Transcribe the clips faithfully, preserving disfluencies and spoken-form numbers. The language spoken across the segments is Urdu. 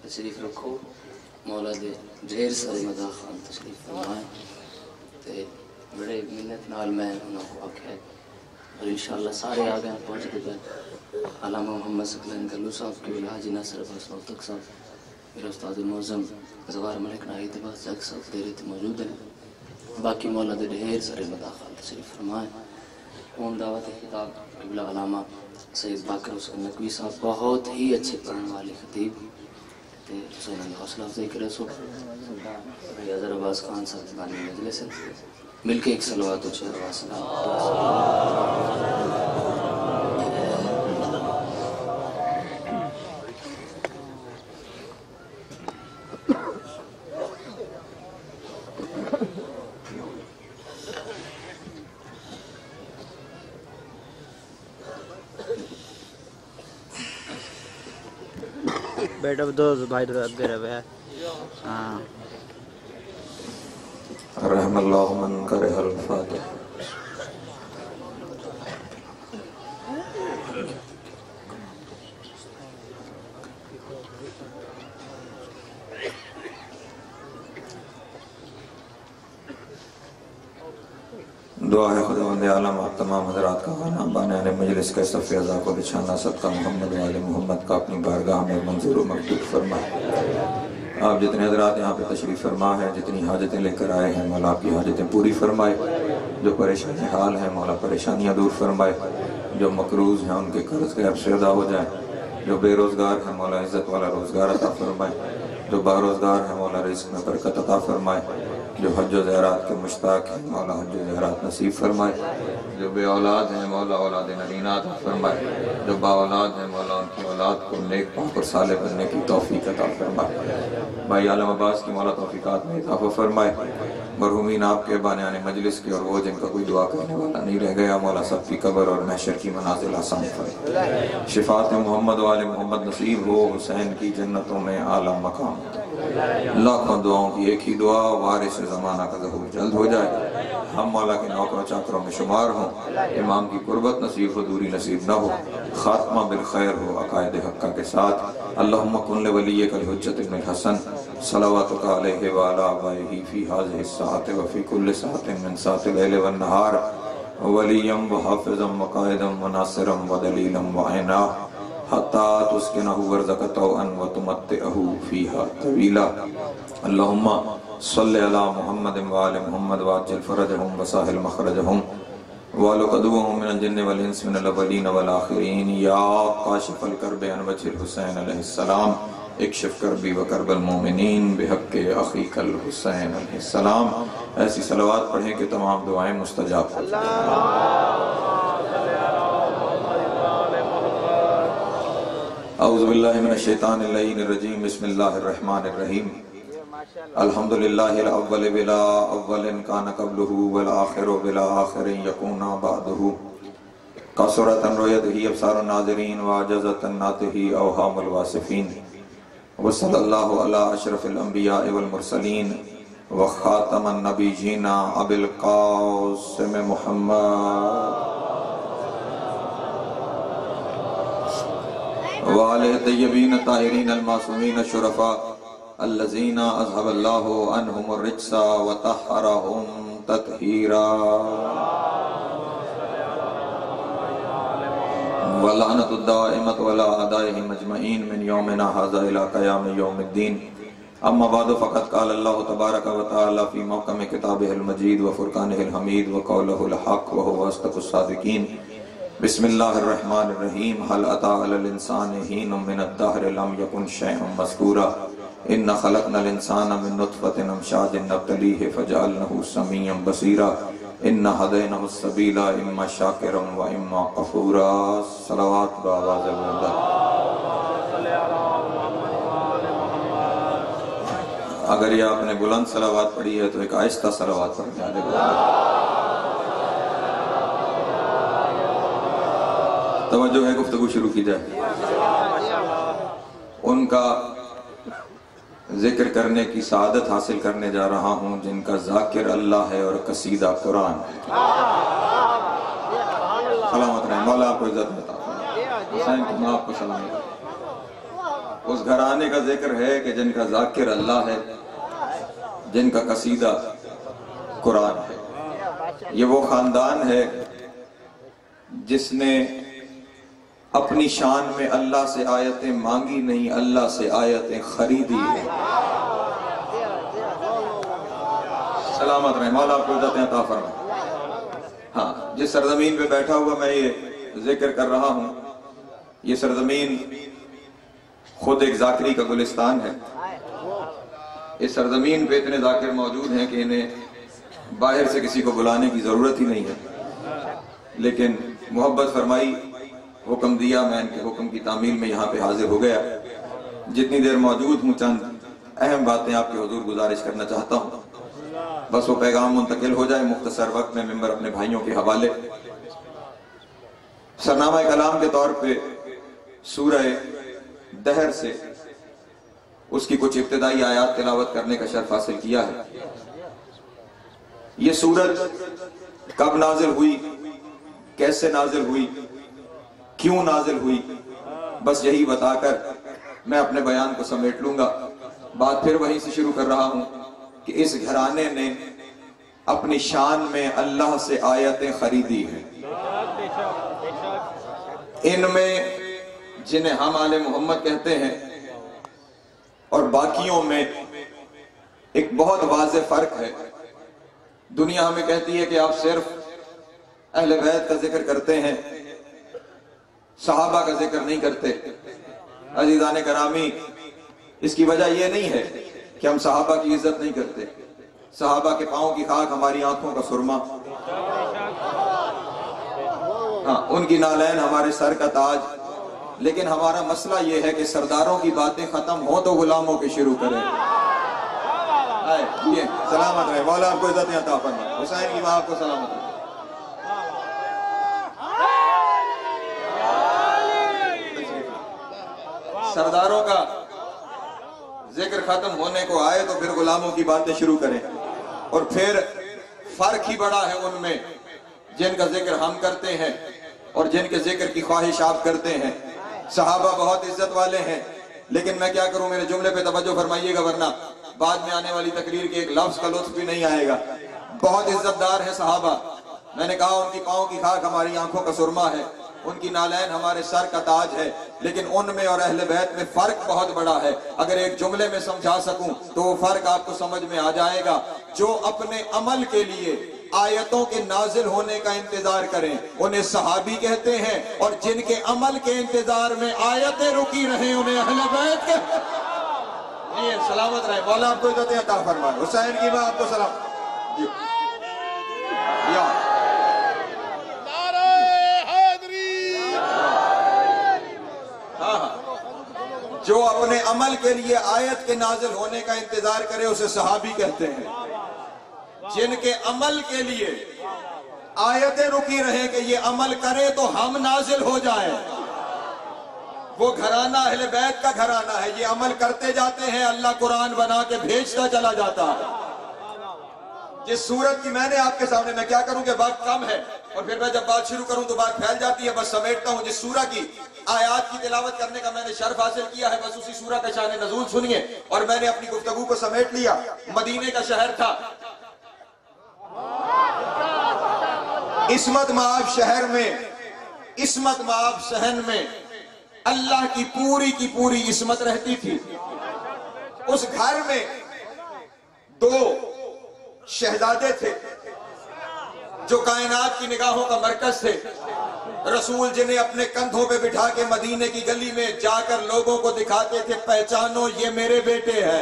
تشریف رکھو مولا دے ڈھیر سارے مداح خان تشریف فرمائیں تے بڑے منت نال میں انہوں کو آکھا ہے اور انشاءاللہ سارے آگئے پہنچ گئے علامہ محمد سکلین گلو صاحب کی بلا حاجی ناصر عباس نوتک صاحب میرا استاد المعظم زوار ملک ناہید عباس جاگ صاحب دیرے تے موجود ہیں باقی مولا دے ڈھیر سارے مداح خان تشریف فرمائیں اون دعوت خطاب قبلہ علامہ سید باقر حسین نقوی صاحب بہت ہی اچھے پڑھنے والے خطیب تے حسین اللہ حوصلہ افزائی کرے سو بھائی حضر عباس خان صاحب بانی مجلس مل کے ایک صلوات و چہر واسلام بیٹا دوست بھائی تو اگے رہے ہیں ہاں رحم اللہ من کرہ الفاتح دعا ہے خداوند عالم آپ تمام حضرات کا خانہ بانیان مجلس کے صف اعضاء کو بچھانا صدقہ محمد و آل محمد کا اپنی بارگاہ میں منظور و مقبول فرمائے آپ جتنے حضرات یہاں پہ تشریف فرما ہے جتنی حاجتیں لے کر آئے ہیں مولا آپ کی حاجتیں پوری فرمائے جو پریشانی حال ہیں مولا پریشانیاں دور فرمائے جو مقروض ہیں ان کے قرض غیب سے ادا ہو جائیں جو بے روزگار ہیں مولا عزت والا روزگار عطا فرمائے جو باروزگار ہیں مولا رزق میں برکت عطا فرمائے جو حج و زیارات کے مشتاق ہیں مولا حج و زیارات نصیب فرمائے جو بے اولاد ہیں مولا اولاد نرینہ عطا فرمائے جو با اولاد ہیں مولا ان کی اولاد کو نیک پاک اور صالح بننے کی توفیق عطا فرمائے بھائی عالم عباس کی مولا توفیقات میں اضافہ فرمائے مرحومین آپ کے بانیان مجلس کے اور وہ جن کا کوئی دعا کرنے والا نہیں رہ گیا مولا سب کی قبر اور محشر کی منازل آسان فرمائے شفاعت محمد و آل محمد نصیب ہو حسین کی جنتوں میں اعلیٰ مقام لاکھوں دعاؤں کی ایک ہی دعا وارث زمانہ کا ظہور جلد ہو جائے ہم مولا کے نوکر و چاکروں میں شمار ہوں امام کی قربت نصیب ہو دوری نصیب نہ ہو خاتمہ بالخیر ہو عقائد حقہ کے ساتھ اللہم کن لولیک الحجت ابن الحسن صلواتک علیہ وعلا آبائہ فی حاضر الساعت وفی کل ساعت من ساعت اللیل والنہار ولیم وحافظم وقائدم وناصرم ودلیلم وعینا حتی تسکنہ ورزقتو ان وتمتعہ فیہا طویلا اللہم صلی علی محمد وآل محمد واجل فرجہم وساہل مخرجہم وَلُقَدُوهُم مِّنَ الْجِنِّ وَالْإِنسِ مِنَ الْأَوَّلِينَ وَالْآخِرِينَ یا قاشف الکرب عن وجہ الحسین علیہ السلام اکشف کربی وکرب المومنین بحق اخیک الحسین علیہ السلام ایسی صلوات پڑھیں کہ تمام دعائیں مستجاب ہو اعوذ باللہ من الشیطان اللعین الرجیم بسم اللہ الرحمن الرحیم الحمدللہ الاول بلا اول کان قبلہ والآخر بلا آخر یکونا بعدہ قصرتا رویتہی ابصار الناظرین وعجزتا ناتہی اوہام الواصفین وصلی اللہ علی اشرف الانبیاء والمرسلین وخاتم النبیین ابی القاسم محمد وآلہ الطیبین الطاہرین المعصومین الشرفاء الذین اذهب اللہ عنہم الرجس وطہرہم تطہیرا واللعنت الدائمت ولا اعدائهم اجمعین من یومنا ھذا الی قیام یوم الدین اما بعد فقد قال اللہ تبارک و تعالی فی محکم کتابہ المجید وفرقانہ الحمید وقولہ الحق وہو اصدق الصادقین بسم اللہ الرحمن الرحیم حل اتی علی الانسان حین من الدہر لم یکن شیئا مذکورا ان خلقنا الانسان من نطفت امشاج نبتلیہ فجعلنہ سمیعا بصیرا ان ہدینہ السبیل اما شاکرا و اما غفورا صلوات بآواز بلندہ اگر یہ آپ نے بلند صلوات پڑھی ہے تو ایک آہستہ صلوات پڑھ جائے توجہ ہے گفتگو شروع کی جائے ان کا ذکر کرنے کی سعادت حاصل کرنے جا رہا ہوں جن کا ذاکر اللہ ہے اور قصیدہ قرآن ہے سلامت رہے مولا آپ کو عزت دیتا حسین کی ماں آپ کو سلام دیتا اس گھرانے کا ذکر ہے کہ جن کا ذاکر اللہ ہے، جن کا قصیدہ قرآن ہے۔ یہ وہ خاندان ہے جس نے اپنی شان میں اللہ سے آیتیں مانگی نہیں، اللہ سے آیتیں خریدی ہیں۔ سلامت رہے، مولا آپ کو عزت عطا فرمائے۔ ہاں، جس سرزمین پہ بیٹھا ہوا میں یہ ذکر کر رہا ہوں، یہ سرزمین خود ایک ذاکری کا گلستان ہے۔ اس سرزمین پہ اتنے ذاکر موجود ہیں کہ انہیں باہر سے کسی کو بلانے کی ضرورت ہی نہیں ہے، لیکن محبت فرمائی، حکم دیا، میں ان کے حکم کی تعمیل میں یہاں پہ حاضر ہو گیا۔ جتنی دیر موجود ہوں چند اہم باتیں آپ کے حضور گزارش کرنا چاہتا ہوں، بس وہ پیغام منتقل ہو جائے مختصر وقت میں ممبر اپنے بھائیوں کے حوالے۔ سرنامہ کلام کے طور پہ سورہ دہر سے اس کی کچھ ابتدائی آیات تلاوت کرنے کا شرف حاصل کیا ہے۔ یہ سورت کب نازل ہوئی، کیسے نازل ہوئی، کیوں نازل ہوئی، بس یہی بتا کر میں اپنے بیان کو سمیٹ لوں گا۔ بات پھر وہیں سے شروع کر رہا ہوں کہ اس گھرانے نے اپنی شان میں اللہ سے آیتیں خریدی ہیں۔ ان میں جنہیں ہم آل محمد کہتے ہیں اور باقیوں میں ایک بہت واضح فرق ہے۔ دنیا ہمیں کہتی ہے کہ آپ صرف اہل بیت کا ذکر کرتے ہیں، صحابہ کا ذکر نہیں کرتے۔ عزیزان کرامی، اس کی وجہ یہ نہیں ہے کہ ہم صحابہ کی عزت نہیں کرتے۔ صحابہ کے پاؤں کی خاک ہماری آنکھوں کا سرما، ہاں ان کی نالین ہمارے سر کا تاج، لیکن ہمارا مسئلہ یہ ہے کہ سرداروں کی باتیں ختم ہوں تو غلاموں کے شروع کریں۔ یہ سلامت رہے، مولا آپ کو عزت عطا فرمائے، حسین کی ماں آپ کو سلامت رہے۔ سرداروں کا ذکر ختم ہونے کو آئے تو پھر غلاموں کی باتیں شروع کریں، اور پھر فرق ہی بڑا ہے ان میں جن کا ذکر ہم کرتے ہیں اور جن کے ذکر کی خواہش آپ کرتے ہیں۔ صحابہ بہت عزت والے ہیں، لیکن میں کیا کروں، میرے جملے پہ توجہ فرمائیے گا ورنہ بعد میں آنے والی تقریر کے ایک لفظ کا لطف بھی نہیں آئے گا۔ بہت عزت دار ہے صحابہ، میں نے کہا ان کی پاؤں کی خاک ہماری آنکھوں کا سرما ہے، ان کی نالین ہمارے سر کا تاج ہے، لیکن ان میں اور اہل بیت میں فرق بہت بڑا ہے۔ اگر ایک جملے میں سمجھا سکوں تو وہ فرق آپ کو سمجھ میں آ جائے گا۔ جو اپنے عمل کے لیے آیتوں کے نازل ہونے کا انتظار کریں انہیں صحابی کہتے ہیں، اور جن کے عمل کے انتظار میں آیتیں رکی رہیں انہیں اہل بیت کہتے ہیں۔ یہ سلامت رہے، مولا آپ کو عزت عطا فرمائے، حسین کی ماں آپ کو سلام۔ یا جو اپنے عمل کے لیے آیت کے نازل ہونے کا انتظار کرے اسے صحابی کہتے ہیں۔ جن کے عمل کے لیے آیتیں رکی رہیں کہ یہ عمل کرے تو ہم نازل ہو جائیں، وہ گھرانہ اہل بیت کا گھرانہ ہے۔ یہ عمل کرتے جاتے ہیں، اللہ قرآن بنا کے بھیجتا چلا جاتا ہے۔ جس سورت کی میں نے آپ کے سامنے، میں کیا کروں کہ وقت کم ہے اور پھر میں جب بات شروع کروں تو بات پھیل جاتی ہے، بس سمیٹتا ہوں۔ جس سورہ کی آیات کی تلاوت کرنے کا میں نے شرف حاصل کیا ہے، بس اسی سورہ کا شان نزول سنیے، اور میں نے اپنی گفتگو کو سمیٹ لیا۔ مدینے کا شہر تھا، عصمت مآب شہر میں، عصمت مآب صحن میں اللہ کی پوری کی پوری عصمت رہتی تھی۔ اس گھر میں دو شہزادے تھے جو کائنات کی نگاہوں کا مرکز تھے، رسول جنہیں اپنے کندھوں پہ بٹھا کے مدینے کی گلی میں جا کر لوگوں کو دکھاتے تھے، پہچانو یہ میرے بیٹے ہیں،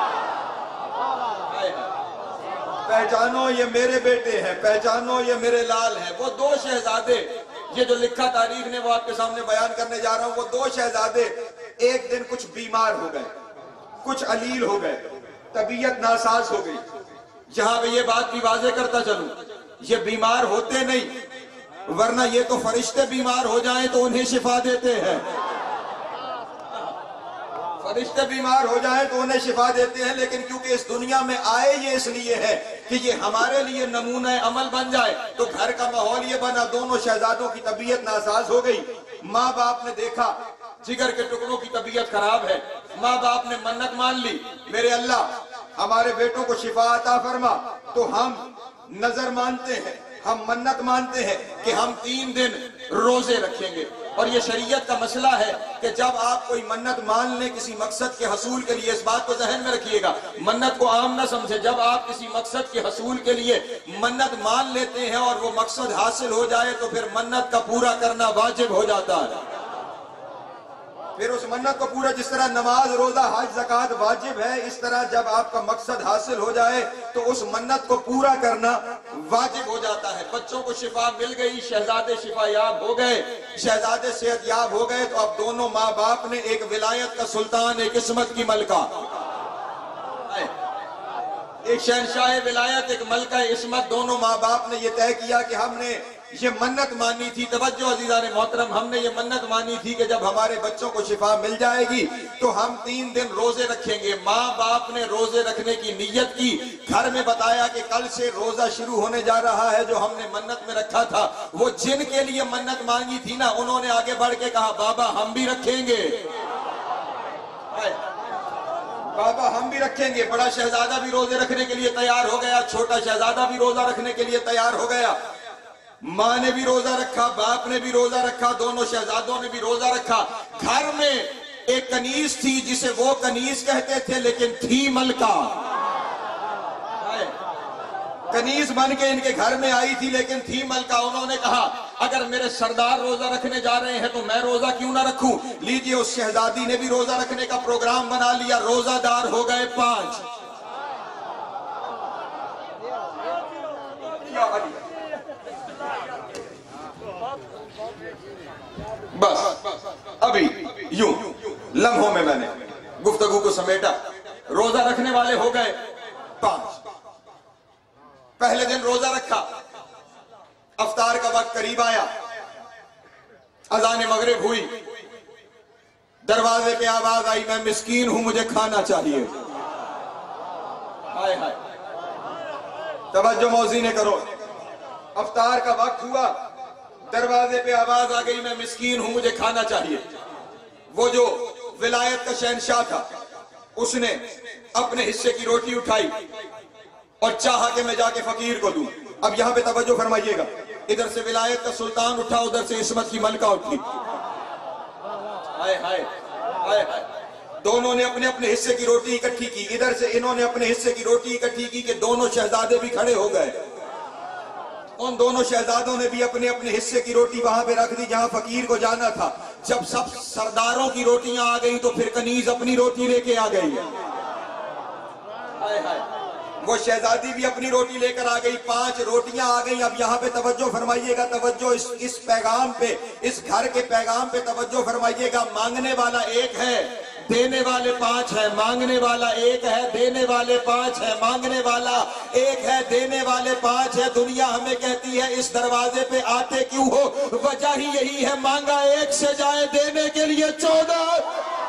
پہچانو یہ میرے بیٹے ہیں، پہچانو یہ میرے لال ہیں۔ وہ دو شہزادے، یہ جو لکھا تاریخ نے وہ آپ کے سامنے بیان کرنے جا رہا ہوں، وہ دو شہزادے ایک دن کچھ بیمار ہو گئے، کچھ علیل ہو گئے، طبیعت ناساز ہو گئی۔ جہاں پہ یہ بات بھی واضح کرتا چلوں، یہ بیمار ہوتے نہیں، ورنہ یہ تو فرشتے بیمار ہو جائیں تو انہیں شفا دیتے ہیں، فرشتے بیمار ہو جائیں تو انہیں شفا دیتے ہیں، لیکن کیونکہ اس دنیا میں آئے یہ اس لیے ہے کہ یہ ہمارے لیے نمونہ عمل بن جائے، تو گھر کا ماحول یہ بنا، دونوں شہزادوں کی طبیعت ناساز ہو گئی۔ ماں باپ نے دیکھا जिगर के टुकड़ों की तबीयत खराब है, माँ बाप ने मन्नत मान ली, मेरे अल्लाह हमारे बेटों को शिफा अता फरमा, तो हम नजर मानते हैं, हम मन्नत मानते हैं कि हम तीन दिन रोजे रखेंगे। और ये शरीयत का मसला है कि जब आप कोई मन्नत मान लें किसी मकसद के हसूल के लिए, इस बात को ज़हन में रखिएगा, मन्नत को आम ना समझे, जब आप किसी मकसद के हसूल के लिए मन्नत मान लेते हैं और वो मकसद हासिल हो जाए तो फिर मन्नत का पूरा करना वाजिब हो जाता है। फिर उस मन्नत को पूरा, जिस तरह नमाज रोजा हज ज़कात वाजिब है, इस तरह जब आपका मकसद हासिल हो जाए तो उस मन्नत को पूरा करना वाजिब हो जाता है। बच्चों को शिफा मिल गई, शहजादे शिफा याब हो गए, शहजादे सेहत याब हो गए, तो अब दोनों माँ बाप ने, एक विलायत का सुल्तान, एक किस्मत की मलका, एक शहनशाह विलायत, एक मलका इस्मत, दोनों माँ बाप ने ये तय किया कि हमने ये मन्नत मानी थी, तवज्जो अज़ीज़ान मोहतरम, हमने ये मन्नत मानी थी कि जब हमारे बच्चों को शिफा मिल जाएगी तो हम तीन दिन रोजे रखेंगे। माँ बाप ने रोजे रखने की नीयत की, घर में बताया कि कल से रोजा शुरू होने जा रहा है, जो हमने मन्नत में रखा था, वो जिनके लिए मन्नत मांगी थी ना, उन्होंने आगे बढ़ के कहा बाबा हम भी रखेंगे, बाबा हम भी रखेंगे। बड़ा शहजादा भी रोजे रखने के लिए तैयार हो गया, छोटा शहजादा भी रोजा रखने के लिए तैयार हो गया। माँ ने भी रोजा रखा, बाप ने भी रोजा रखा, दोनों शहजादों ने भी रोजा रखा। घर में एक कनीज थी जिसे वो कनीज कहते थे, लेकिन थी मलका, कनीज बन के इनके घर में आई थी लेकिन थी मलका। उन्होंने कहा अगर मेरे सरदार रोजा रखने जा रहे हैं तो मैं रोजा क्यों ना रखूं। लीजिए, उस शहजादी ने भी रोजा रखने का प्रोग्राम बना लिया, रोजादार हो गए पांच। बस अभी यूं लम्हों में मैंने गुफ्तगू को समेटा, रोजा रखने वाले हो गए पांच। पहले दिन रोजा रखा, अफ्तार का वक्त करीब आया, अज़ान मगरिब हुई, दरवाजे पे आवाज आई, मैं मिस्कीन हूं, मुझे खाना चाहिए। हाय हाय, तवज्जो मौज़ीने करो, अफ्तार का वक्त हुआ, दरवाजे पे आवाज आ गई, मैं मिस्कीन हूं, मुझे खाना चाहिए। वो जो विलायत का शहनशाह था, उसने अपने हिस्से की रोटी उठाई और चाहा कि मैं जाके फकीर को दूं। अब यहां पे तवज्जो फरमाइएगा, इधर से विलायत का सुल्तान उठा, उधर से इस्मत की मलका उठी। हाय हाय हाय हाय, दोनों ने अपने अपने हिस्से की रोटी इकट्ठी की, इधर से इन्होंने अपने हिस्से की रोटी इकट्ठी की कि दोनों शहजादे भी खड़े हो गए। उन दोनों शहजादों ने भी अपने अपने हिस्से की रोटी वहां पे रख दी जहां फकीर को जाना था। जब सब सरदारों की रोटियां आ गई तो फिर कनीज अपनी रोटी लेके आ गई। हाय हाय, वो शहजादी भी अपनी रोटी लेकर आ गई, पांच रोटियां आ गई। अब यहाँ पे तवज्जो फरमाइएगा, तवज्जो इस इस पैगाम पे, इस घर के पैगाम पे तवज्जो फरमाइएगा। मांगने वाला एक है, देने वाले पांच है, मांगने वाला एक है, देने वाले पांच है, मांगने वाला एक है, देने वाले पांच है। दुनिया हमें कहती है इस दरवाजे पे आते क्यों हो, वजह ही यही है, मांगा एक से जाए, देने के लिए चौदह।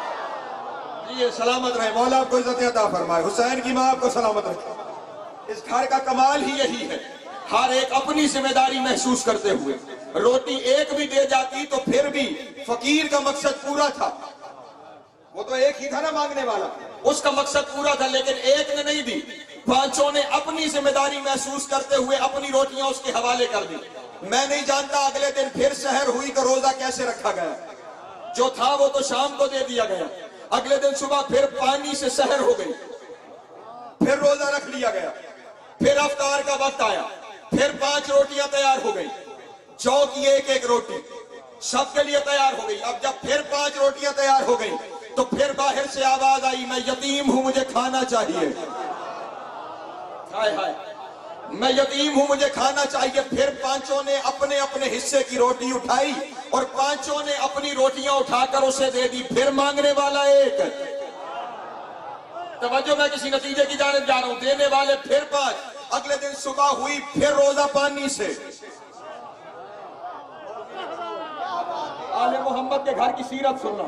ये सलामत रहे, मौला आपको इज्जत अता फरमाए, हुसैन की मां आपको सलामत रखे। इस घर का कमाल ही यही है, हर एक अपनी जिम्मेदारी महसूस करते हुए। रोटी एक भी दे जाती तो फिर भी फकीर का मकसद पूरा था, वो तो एक ही था ना मांगने वाला, उसका मकसद पूरा था, लेकिन एक ने नहीं दी। पांचों ने अपनी जिम्मेदारी महसूस करते हुए अपनी रोटियां उसके हवाले कर दी। मैं नहीं जानता अगले दिन फिर सहर हुई तो रोजा कैसे रखा गया, जो था वो तो शाम को दे दिया गया। अगले दिन सुबह फिर पानी से सहर हो गई, फिर रोजा रख लिया गया। फिर अफ्तार का वक्त आया, फिर पांच रोटियां तैयार हो गई, जौ की एक एक रोटी सबके लिए तैयार हो गई। अब जब फिर पांच रोटियां तैयार हो गई तो फिर बाहर से आवाज आई, मैं यतीम हूं, मुझे खाना चाहिए। हाय हाय, मैं यतीम हूं, मुझे खाना चाहिए। फिर पांचों ने अपने अपने हिस्से की रोटी उठाई और पांचों ने अपनी रोटियां उठाकर उसे दे दी। फिर मांगने वाला एक, तवज्जो, मैं किसी नतीजे की जानिब जा रहा हूं, देने वाले फिर पांच। अगले दिन सुबह हुई, फिर रोजा पानी से। आले मोहम्मद के घर की सीरत सुनना।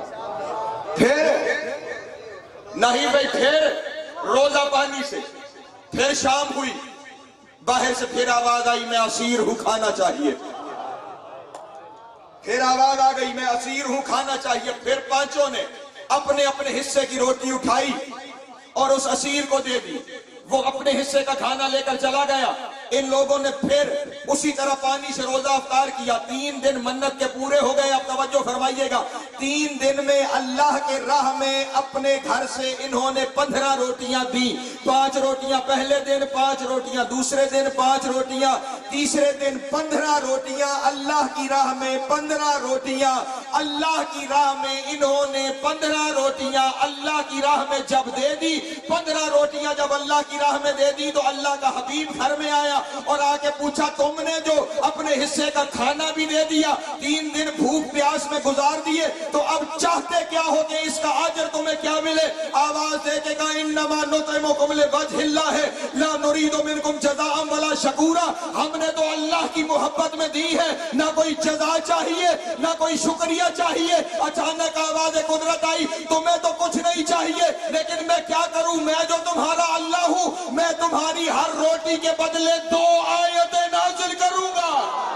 फिर नहीं भाई, फिर रोजा पानी से। फिर शाम हुई, बाहर से फिर आवाज आई, मैं असीर हूं, खाना चाहिए। پھر آواز آ گئی میں اسیر ہوں کھانا چاہیے. پھر پانچوں نے اپنے اپنے حصے کی روٹی اٹھائی اور اس اسیر کو دے دی. وہ اپنے حصے کا کھانا لے کر چلا گیا. ان لوگوں نے پھر اسی طرح پانی سے روزہ افطار کیا. تین دن منت کے پورے ہو گئے. اب توجہ فرمائیے گا, تین دن میں اللہ کے راہ میں اپنے گھر سے انہوں نے پندرہ روٹیاں دی. پانچ روٹیاں پہلے دن, پانچ روٹیاں دوسرے دن, پانچ روٹیاں تیسرے دن, پندرہ روٹیاں اللہ کی راہ میں, پندرہ روٹیاں اللہ کی راہ میں. انہوں نے پندرہ روٹیاں اللہ کی راہ میں جب دے دی, پندرہ روٹیاں جب اللہ کی راہ میں دے دی تو اللہ کا حبیب گھر میں آیا اور آ کے پوچھا تم نے جو اپنے حصے کا کھانا بھی دے دیا, تین دن بھوک پیاس میں گزار دیے, تو اب چاہتے کیا ہو کہ اس کا اجر تمہیں کیا ملے؟ آواز دے کے کہا انما نطعمکم لوجہ اللہ لا نرید منکم جزاء ولا شکورا. ہم نے تو اللہ کی محبت میں دی ہے, نہ کوئی جزا چاہیے نہ کوئی شکریہ چاہیے. اچانک آواز قدرت آئی تمہیں تو کچھ نہیں چاہیے, لیکن میں کیا کروں, میں جو تمہارا اللہ ہوں میں تمہاری ہر روٹی کے بدلے دو آیتیں نازل کروں گا.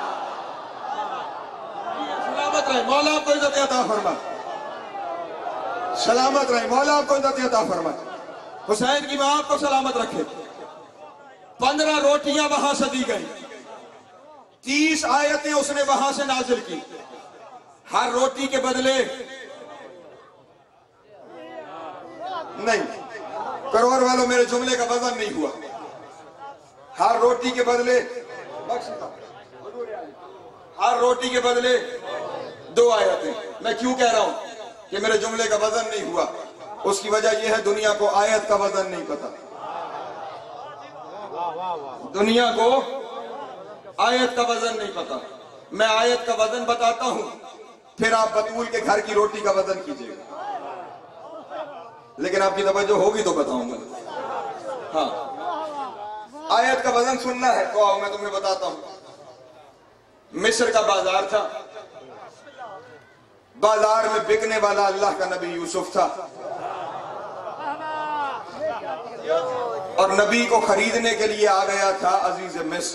سلامت رہے مولا آپ کو عزت عطا فرمائے, سلامت رہے مولا آپ کو عزت عطا فرمائے. حسین کی ماں آپ کو سلامت رکھے. پندرہ روٹیاں وہاں سے دی گئی, تیس آیتیں اس نے وہاں سے نازل کی. ہر روٹی کے بدلے نہیں, کروڑ والوں میرے جملے کا وزن نہیں ہوا. ہر روٹی کے بدلے ہر روٹی کے بدلے دو آیتیں. میں کیوں کہہ رہا ہوں کہ میرے جملے کا وزن نہیں ہوا؟ اس کی وجہ یہ ہے دنیا کو آیت کا وزن نہیں پتا. دنیا کو آیت کا وزن نہیں پتا. میں آیت کا وزن بتاتا ہوں, پھر آپ بطول کے گھر کی روٹی کا وزن کیجئے گا. لیکن آپ کی توجہ ہوگی تو بتاؤں گا. ہاں, آیت کا وزن سننا ہے تو آؤ میں تمہیں بتاتا ہوں. مصر کا بازار تھا, بازار میں بکنے والا اللہ کا نبی یوسف تھا, اور نبی کو خریدنے کے لیے آ گیا تھا عزیز مصر,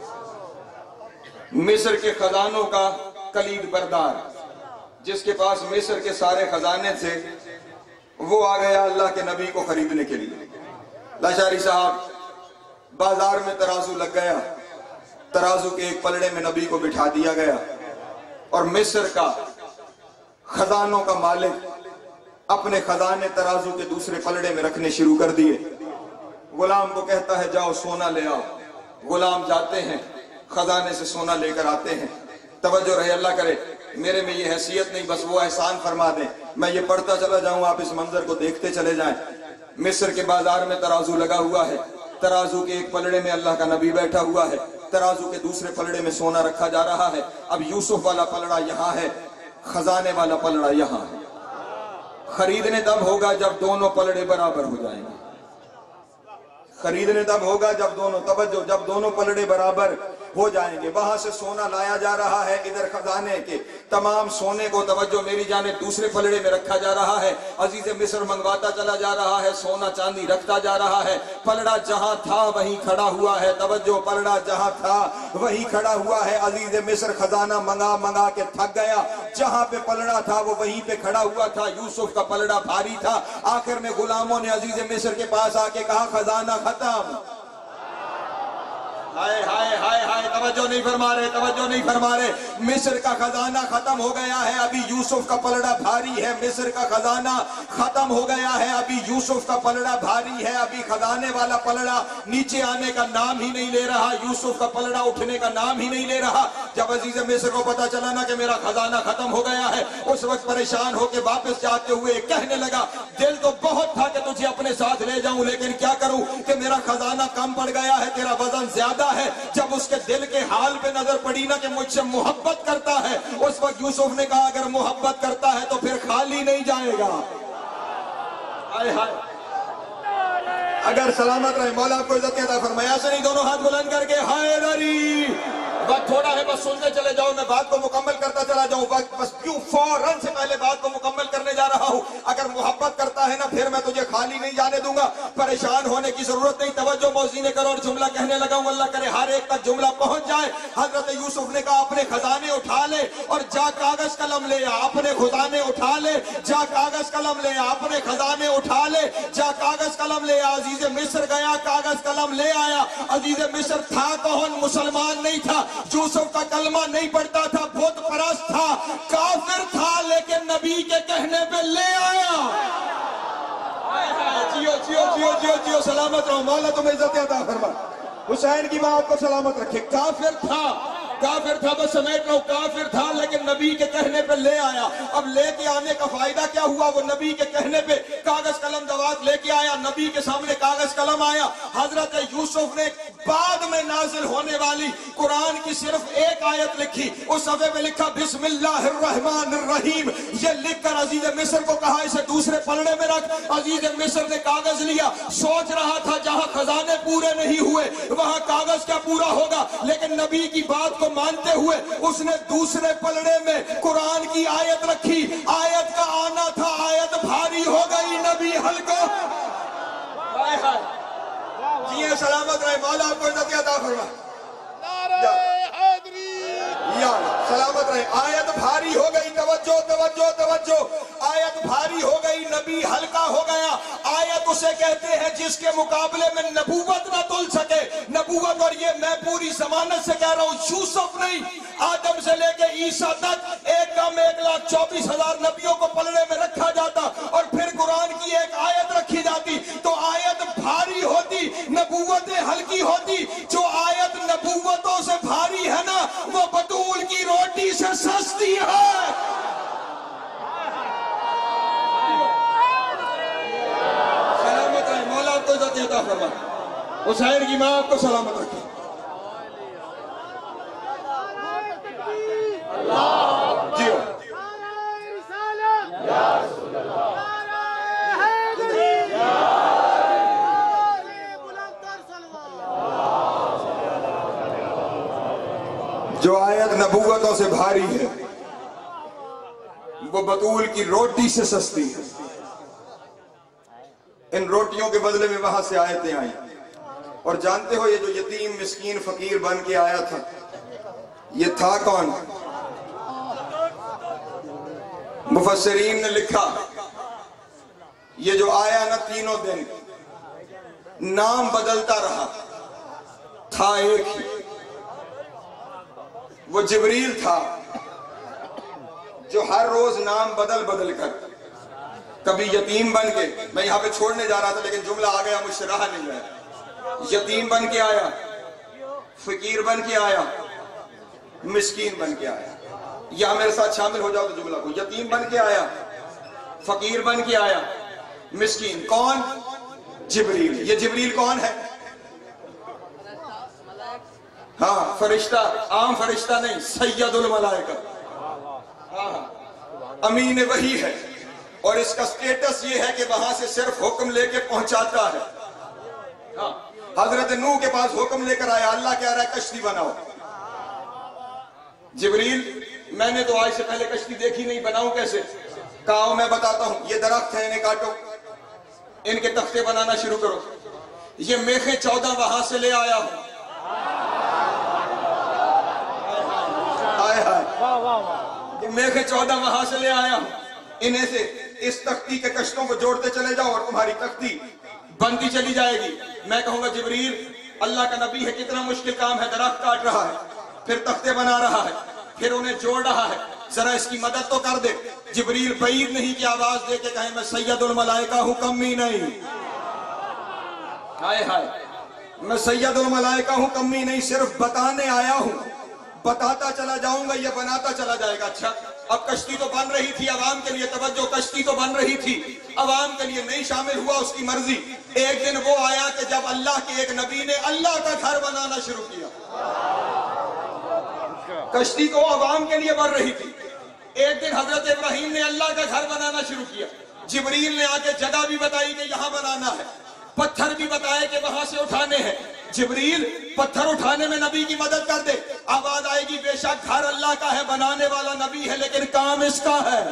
مصر کے خزانوں کا کلید بردار, جس کے پاس مصر کے سارے خزانے تھے, وہ آ گیا اللہ کے نبی کو خریدنے کے لیے. لاشاری صاحب, بازار میں ترازو لگ گیا, ترازو کے ایک پلڑے میں نبی کو بٹھا دیا گیا, اور مصر کا خزانوں کا مالک اپنے خزانے ترازو کے دوسرے پلڑے میں رکھنے شروع کر دیے. غلام کو کہتا ہے جاؤ سونا لے آؤ. غلام جاتے ہیں, خزانے سے سونا لے کر آتے ہیں. توجہ رہے, اللہ کرے میرے میں یہ حیثیت نہیں, بس وہ احسان فرما دیں, میں یہ پڑھتا چلا جاؤں, آپ اس منظر کو دیکھتے چلے جائیں. مصر کے بازار میں ترازو لگا ہوا ہے, ترازو کے ایک پلڑے میں اللہ کا نبی بیٹھا ہوا ہے, ترازو کے دوسرے پلڑے میں سونا رکھا جا رہا ہے. اب یوسف والا پلڑا یہاں ہے, خزانے والا پلڑا یہاں ہے. خریدنے تب ہوگا جب دونوں پلڑے برابر ہو جائیں گے. خریدنے تب ہوگا جب دونوں, توجہ, جب دونوں پلڑے برابر ہو جائیں گے. وہاں سے سونا لایا جا رہا ہے, ادھر خزانے کے تمام سونے کو, توجہ میری جانب, دوسرے پلڑے میں رکھا جا رہا ہے. عزیز مصر منگواتا چلا جا رہا ہے, سونا چاندی رکھتا جا رہا ہے. پلڑا جہاں تھا وہیں کھڑا ہوا ہے, توجہ, پلڑا جہاں تھا وہیں کھڑا ہوا ہے. عزیز مصر خزانہ منگا منگا کے تھک گیا, جہاں پہ پلڑا تھا وہ وہیں پہ کھڑا ہوا تھا. یوسف کا پلڑا بھاری تھا. آخر میں غلاموں نے عزیز مصر کے پاس آ کے کہا خزانہ ختم. ہائے ہائے ہائے ہائے, توجہ نہیں فرما رہے, توجہ نہیں فرما رہے. مصر کا خزانہ ختم ہو گیا ہے, ابھی یوسف کا پلڑا بھاری ہے. مصر کا خزانہ ختم ہو گیا ہے, ابھی یوسف کا پلڑا بھاری ہے. ابھی خزانے والا پلڑا نیچے آنے کا نام ہی نہیں لے رہا, یوسف کا پلڑا اٹھنے کا نام ہی نہیں لے رہا. جب عزیز مصر کو پتا چلا نا کہ میرا خزانہ ختم ہو گیا ہے, اس وقت پریشان ہو کے واپس جاتے ہوئے کہنے لگا, دل تو بہت تھا کہ تجھے اپنے ساتھ لے جاؤں, لیکن کیا کروں کہ میرا خزانہ کم پڑ گیا ہے, تیرا وزن زیادہ ہے. جب اس کے دل کے حال پہ نظر پڑی نا کہ مجھ سے محبت کرتا ہے, اس وقت یوسف نے کہا اگر محبت کرتا ہے تو پھر خالی نہیں جائے گا. آئے ہائے, اگر سلامت رہے مولا آپ کو عزت عطا فرمائے. سے نہیں, دونوں ہاتھ بلند کر کے حیدری. वक्त थोड़ा है, बस सुनते चले जाओ, मैं बात को मुकम्मल करता चला जाऊं। बस क्यों फौरन से पहले बात को मुकम्मल करने जा रहा हूं। अगर मोहब्बत करता है ना फिर मैं तुझे खाली नहीं जाने दूंगा। परेशान होने की जरूरत नहीं, तवज्जो मौज़ी ने करो और जुमला कहने लगा हूं। अल्लाह करे हर एक तक जुमला पहुंच जाए। हजरत यूसुफ ने कहा अपने खजाने उठा ले और जा कागज कलम ले आ। अपने खजाने उठा ले, जा कागज कलम ले आ। अपने खजाने उठा ले, जा कागज कलम ले आ। अजीज मिस्र गया, कागज कलम ले आया। अजीज मिस्र था कौन? मुसलमान नहीं था, यूसुफ का कलमा नहीं पढ़ता था, बुत परस्त था, काफिर था, लेकिन नबी के कहने पे ले आया। जियो जियो जियो जियो जियो, सलामत रहो, मौला तुम्हें इज्जत अता फरमा। हुसैन की मां आपको सलामत रखे। काफिर था, काफिर था, बस समेट लो, काफिर था लेकिन नबी के कहने पे ले आया। अब लेके आने का फायदा क्या हुआ? वो नबी के कहने पे कागज कलम दवात लेके आया, नबी के सामने कागज कलम आया। हजरत यूसुफ ने बाद में नाजिल होने वाली कुरान की सिर्फ एक आयत लिखी, उस सफ़े पे लिखा बिस्मिल्लाहिर्रहमानिर्रहीम। ये लिखकर अजीज मिस्र को कहा इसे दूसरे पलड़े में रख। अजीज मिस्र ने कागज लिया, सोच रहा था जहां खजाने पूरे नहीं हुए वहां कागज क्या पूरा होगा, लेकिन नबी की बात को मानते हुए उसने दूसरे पलड़े में कुरान की आयत रखी। आयत का आना था, आयत भारी हो गई, नबी हल्का। हाय हाय, जी सलामत रहे, मौला आपको इज्जत अता फरमा। या सलामत रहे। आयत भारी हो गई, तवज्जो तवज्जो तवज्जो, आयत भारी हो गई, नबी हल्का हो गया। आयत उसे कहते हैं जिसके मुकाबले में नबूवत ना तुल सके। नबूवत, और ये मैं पूरी जमानत से कह रहा हूं, यूसुफ नहीं, आदम से लेके ईसा तक एक कम एक लाख चौबीस हजार नबियों को पलड़े में रखा जाता और फिर कुरान की एक आयत रखी जाती तो आयत भारी होती, नबूवतें हल्की होती। जो आयत नबूवतों से भारी है ना, वो बतूल की रोटी से सस्ती है। सलामत रहे, मौला आपको इज्जत अता फरमा। हुसैन की मां आपको सलामत रखे। जियो जो आयत नबूवतों से भारी है वो बतूल की रोटी से सस्ती है। इन रोटियों के बदले में वहां से आयतें आई। और जानते हो ये जो यतीम मिस्कीन फकीर बन के आया था, ये था कौन? मुफस्सिरीन ने लिखा ये जो आया ना तीनों दिन नाम बदलता रहा, था एक ही, वो जिब्रील था जो हर रोज नाम बदल बदल कर कभी यतीम बन के, मैं यहां पे छोड़ने जा रहा था लेकिन जुमला आ गया, मुझसे रहा नहीं गया। यतीम बन के आया, फकीर बन के आया, मिस्कीन बन के आया। या मेरे साथ शामिल हो जाओ तो जुमला को, यतीम बन के आया, फकीर बन के आया, मिस्कीन। कौन? जिब्रील। ये जिब्रील कौन है? हाँ, फरिश्ता, आम फरिश्ता नहीं, सैयदुल मलाइका। हाँ, अमीन वही है। और इसका स्टेटस ये है कि वहां से सिर्फ हुक्म लेके पहुंचाता है। हाँ, हजरत नूह के पास हुक्म लेकर आया, अल्लाह कह रहा है कश्ती बनाओ। जिब्रील, मैंने तो आज से पहले कश्ती देखी नहीं, बनाऊं कैसे? कहा मैं बताता हूं, ये दरख्त है, इन्हें काटो, इनके तख्ते बनाना शुरू करो। ये मेखे चौदह वहां से ले आया हूं। ये मेखे चौदह वहां से ले आया हूं, इन्हें से इस तख्ती के कश्तों को जोड़ते चले जाओ और तुम्हारी तख्ती बनती चली जाएगी। मैं कहूंगा जिब्रील, अल्लाह का नबी है, कितना मुश्किल काम है, दरख्त काट रहा है, फिर तख्ते बना रहा है, फिर उन्हें जोड़ रहा है, जरा इसकी मदद तो कर दे। जिब्रील बईद नहीं की आवाज दे के कहे मैं सैयदुल मलाइका हूं, कमी नहीं। हाय हाय, मैं सैयदुल मलाइका हूं, कमी नहीं, सिर्फ बताने आया हूं, बताता चला जाऊंगा, ये बनाता चला जाएगा। अच्छा, अब कश्ती तो बन रही थी अवाम के लिए, तवज्जो, कश्ती तो बन रही थी अवाम के लिए, नहीं शामिल हुआ उसकी मर्जी। एक दिन वो आया कि जब अल्लाह के एक नबी ने अल्लाह का घर बनाना शुरू किया। कश्ती तो अवाम के लिए बन रही थी। एक दिन हजरत इब्राहिम ने अल्लाह का घर बनाना शुरू किया। जिब्रील ने आके जगह भी बताई कि यहां बनाना है, पत्थर भी बताए कि वहां से उठाने हैं। जिब्रील पत्थर उठाने में नबी की मदद कर दे। आवाज आएगी बेशक घर अल्लाह का है, बनाने वाला नबी है, लेकिन काम इसका है,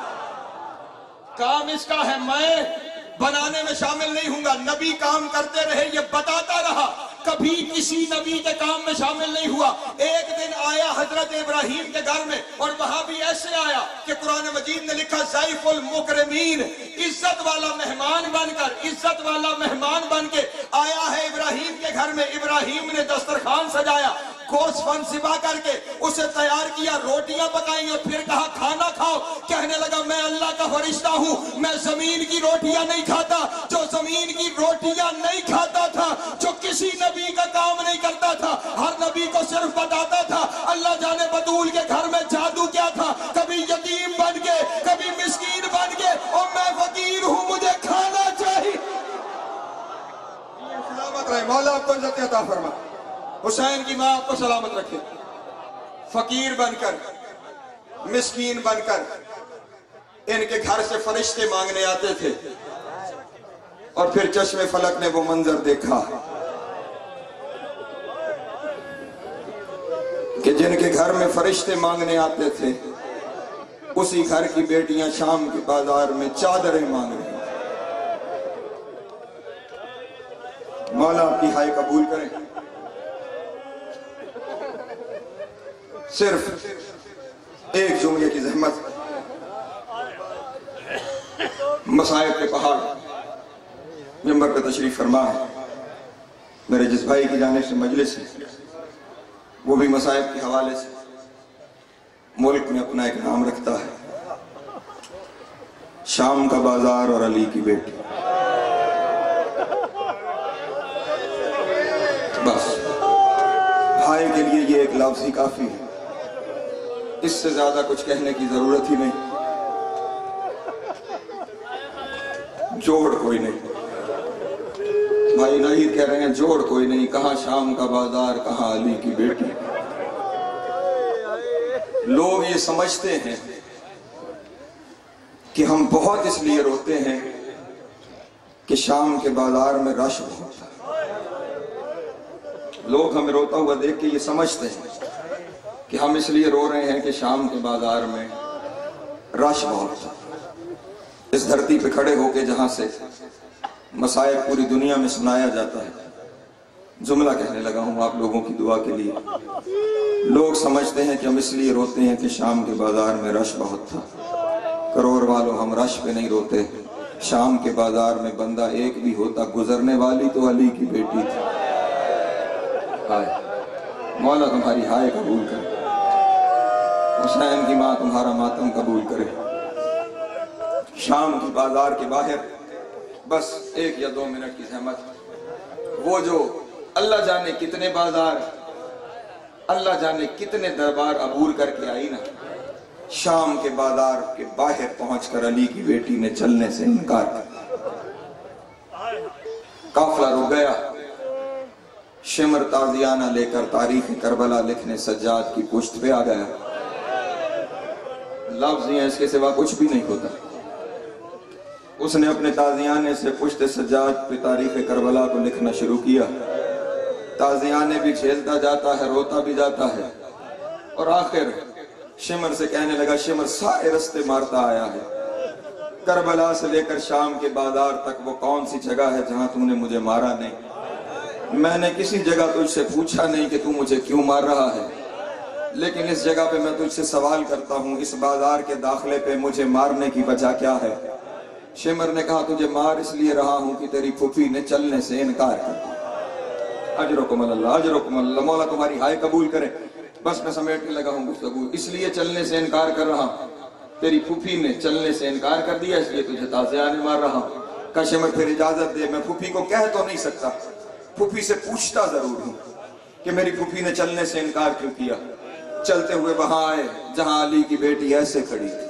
काम इसका है, मैं बनाने में शामिल नहीं हूंगा। नबी काम करते रहे, ये बताता रहा, कभी किसी नबी के काम में शामिल नहीं हुआ। एक दिन आया हजरत इब्राहिम के घर में, और वहां भी ऐसे आया कि कुरान मजीद ने लिखा ज़ैफुल मुकरमीन, इज्जत वाला मेहमान बनकर, इज्जत वाला मेहमान बन के आया है इब्राहिम के घर में। इब्राहिम ने दस्तरखान सजाया, गोश्त फन सिबा करके उसे तैयार किया, रोटियां पकाई, और फिर कहा खाना खाओ। कहने लगा मैं अल्लाह का फरिश्ता हूं, मैं जमीन की रोटियां नहीं खाता। जो जमीन की रोटियां नहीं खाता था, जो किसी नबी का काम नहीं करता था, हर नबी को सिर्फ बताता था अल्लाह जाने बतूल के घर में जादू क्या था, कभी यतीम बन के, कभी मिस्कीन बन के, और मैं फकीर हूं, मुझे खाना चाहिए। सलामत रहे मौला, आपको इज्जत अता फरमा। हुसैन की माँ आपको सलामत रखे। फकीर बनकर, मिस्कीन बनकर इनके घर से फरिश्ते मांगने आते थे, और फिर चश्मे फलक ने वो मंजर देखा कि जिनके घर में फरिश्ते मांगने आते थे, उसी घर की बेटियां शाम के बाजार में चादरें मांग रही। मौला आपकी हाय कबूल करें। सिर्फ एक जुमले की जहमत, मसाइब के पहाड़ मिंबर पे तशरीफ फरमा है। मेरे जिस भाई की जानिब से मजलिस है, वो भी मसाइब के हवाले से मुल्क में अपना एक नाम रखता है, शाम का बाजार और अली की बेटी। बस भाई के लिए ये एक लफ्ज़ ही काफी है, इससे ज्यादा कुछ कहने की जरूरत ही नहीं। जोड़ कोई नहीं, भाई नहीं कह रहे हैं जोड़ कोई नहीं, कहां शाम का बाजार, कहां अली की बेटी। लोग ये समझते हैं कि हम बहुत इसलिए रोते हैं कि शाम के बाजार में रश बहुत है। लोग हमें रोता हुआ देख के ये समझते हैं कि हम इसलिए रो रहे हैं कि शाम के बाजार में रश बहुत है। इस धरती पे खड़े होके जहां से मसाइब पूरी दुनिया में सुनाया जाता है, जुमला कहने लगा हूं आप लोगों की दुआ के लिए। लोग समझते हैं कि हम इसलिए रोते हैं कि शाम के बाजार में रश बहुत था। करोड़ वालों, हम रश पे नहीं रोते। शाम के बाजार में बंदा एक भी होता, गुजरने वाली तो अली की बेटी थी। हाय मौला तुम्हारी हाय कबूल करे, हुसैन की माँ तुम्हारा मातम कबूल करे। शाम की बाजार के बाहर बस एक या दो मिनट की जहमत। वो जो अल्लाह जाने कितने बाजार, अल्लाह जाने कितने दरबार अबूर करके आई ना, शाम के बाजार के बाहर पहुंचकर अली की बेटी ने चलने से इनकार किया। काफिला रुक गया। शिमर ताजियाना लेकर तारीख करबला लिखने सज्जाद की पुश्त पे आ गया। लफ्ज़ हैं, इसके सिवा कुछ भी नहीं होता। उसने अपने ताजियाने से पुश्त सज्जाद पे तारीख करबला को लिखना शुरू किया। ताजियाने भी झेलता जाता है, रोता भी जाता है, और आखिर शिमर से कहने लगा, शिमर सारे रास्ते मारता आया है, करबला से लेकर शाम के बाजार तक वो कौन सी जगह है जहां तूने मुझे मारा नहीं। मैंने किसी जगह तुझसे पूछा नहीं कि तू मुझे क्यों मार रहा है, लेकिन इस जगह पे मैं तुझसे सवाल करता हूँ, इस बाजार के दाखिले पे मुझे मारने की वजह क्या है? शिमर ने कहा, तुझे मार इसलिए रहा हूँ कि तेरी फूफी ने चलने से इनकार कर दिया। अजरुकुम अल्लाह, अजरुकुम अल्लाह, मौला तुम्हारी हाय कबूल करे। बस मैं समेटने लगा हूँ गुफ्तगू। इसलिए चलने से इनकार कर रहा हूँ, तेरी फूफी ने चलने से इनकार कर दिया, इसलिए तुझे ताज़ियाने मार रहा हूँ। का शिमर फिर इजाजत दे, मैं फूफी को कह तो नहीं सकता, फूफी से पूछता जरूर हूँ कि मेरी फूफी ने चलने से इनकार क्यों किया। चलते हुए वहां आए जहां अली की बेटी ऐसे खड़ी थी।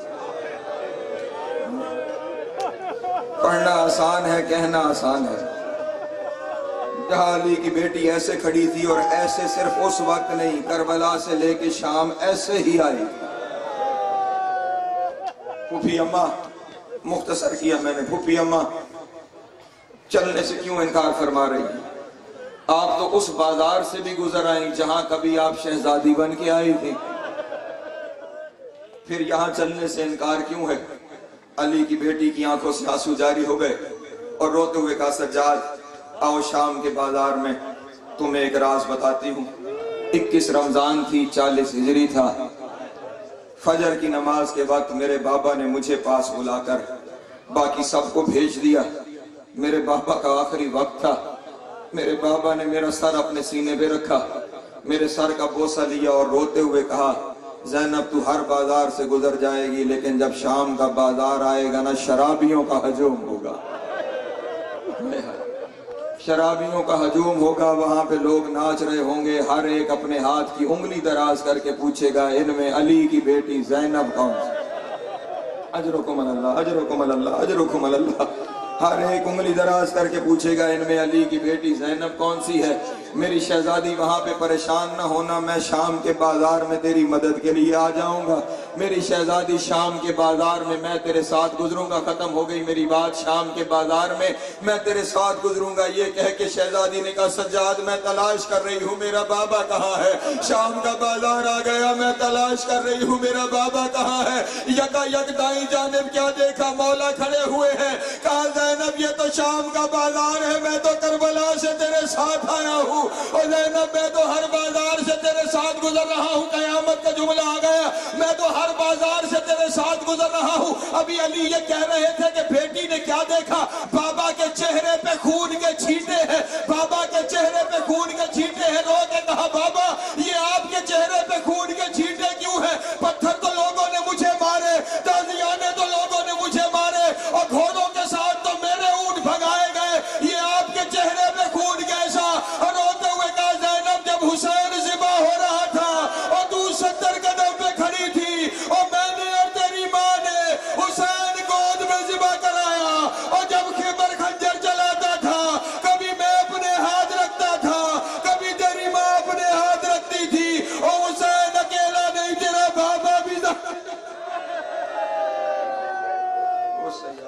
पढ़ना आसान है, कहना आसान है। जहां अली की बेटी ऐसे खड़ी थी, और ऐसे सिर्फ उस वक्त नहीं, करबला से लेके शाम ऐसे ही आई। फूफी अम्मा, मुख्तसर किया मैंने, फूफी अम्मा चलने से क्यों इनकार फरमा रही है? آپ تو اس بازار سے بھی گزر آئیں جہاں کبھی آپ شہزادی بن کے آئی تھی، پھر یہاں چلنے سے انکار کیوں ہے؟ علی کی بیٹی کی آنکھوں سے آنسو جاری ہو گئے اور روتے ہوئے کہا سجاد آؤ شام کے بازار میں تمہیں ایک راز بتاتی ہوں۔ اکیس رمضان تھی، چالیس ہجری تھا، فجر کی نماز کے وقت میرے بابا نے مجھے پاس بلا کر باقی سب کو بھیج دیا۔ میرے بابا کا آخری وقت تھا، میرے بابا نے میرا سر اپنے سینے پہ رکھا، میرے سر کا بوسہ لیا اور روتے ہوئے کہا زینب تو ہر بازار سے گزر جائے گی لیکن جب شام کا بازار آئے گا نا شرابیوں کا ہجوم ہوگا، شرابیوں کا ہجوم ہوگا، وہاں پہ لوگ ناچ رہے ہوں گے، ہر ایک اپنے ہاتھ کی انگلی دراز کر کے پوچھے گا ان میں علی کی بیٹی زینب کون سی؟ اجرکم اللہ اجرکم اللہ اجرکم اللہ، ہر ایک انگلی دراز کر کے پوچھے گا ان میں علی کی بیٹی زینب کون سی ہے؟ میری شہزادی وہاں پہ پریشان نہ ہونا، میں شام کے بازار میں تیری مدد کے لیے آ جاؤں گا، میری شہزادی شام کے بازار میں میں تیرے ساتھ گزروں گا، ختم ہو گئی میری بات، شام کے بازار میں میں تیرے ساتھ گزروں گا۔ یہ کہہ کے شہزادی نے کہا سجاد میں تلاش کر رہی ہوں میرا بابا کہاں ہے، شام کا بازار آ گیا میں تلاش کر رہی ہوں میرا بابا کہاں ہے۔ یکا یک دائیں جانب کیا دیکھا، مولا کھڑے ہوئے ہیں، کہا زینب یہ تو شام کا بازار ہے، میں تو کربلا سے تیرے ساتھ آیا ہوں، اور زینب میں تو ہر بازار سے تیرے ساتھ گزر رہا ہوں، قیامت کا جملہ آ گیا، میں تو ہر بازار سے تیرے ساتھ گزر رہا ہوں۔ ابھی علی یہ کہہ رہے تھے کہ بیٹی نے کیا دیکھا، بابا کے چہرے پہ خون کے چھینٹے ہیں، بابا کے چہرے پہ خون کے چھینٹے ہیں، رو کے کہا بابا یہ آپ کے چہرے پہ خون کے چھینٹے کیوں ہیں؟ پتھر تو لوگوں نے مجھے مارے، تازیانے تو لوگوں نے مجھے مارے، اور گھوڑوں کے ساتھ تو میرے اونٹ بھگائے گئے، یہ آپ کے چہرے پہ خون کیسا؟ اور روتے ہوئے کہا زینب جب حسین ذبح ہو رہا تھا اور تو ستر قدم پہ کھڑی تھی اور میں نے اور تیری ماں نے حسین گود میں ذبح کرایا، اور جب خیبر خنجر چلاتا تھا کبھی میں اپنے ہاتھ رکھتا تھا کبھی تیری ماں اپنے ہاتھ رکھتی تھی، اور حسین اکیلا نہیں تیرا بابا بھی